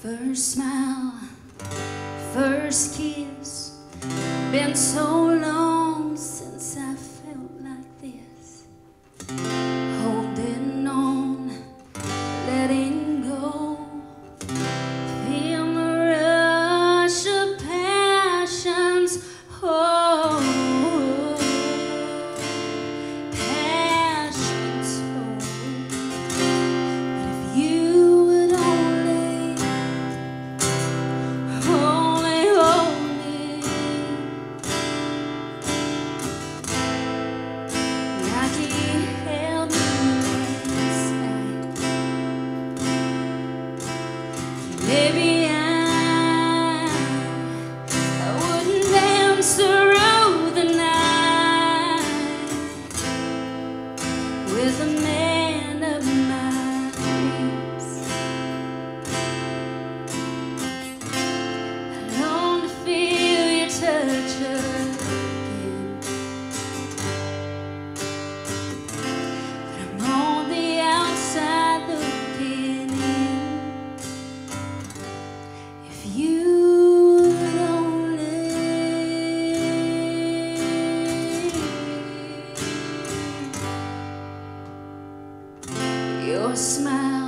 First smile, first kiss. Been so long since I felt like this. Holding on, letting go. Feel the rush of passions. Oh, passions. Oh, but if you would only hold me like you held me last night, maybe I wouldn't dance through the night with a man of my dreams. I long to feel your touch again, but I'm on the outside looking in. If you would only your smile.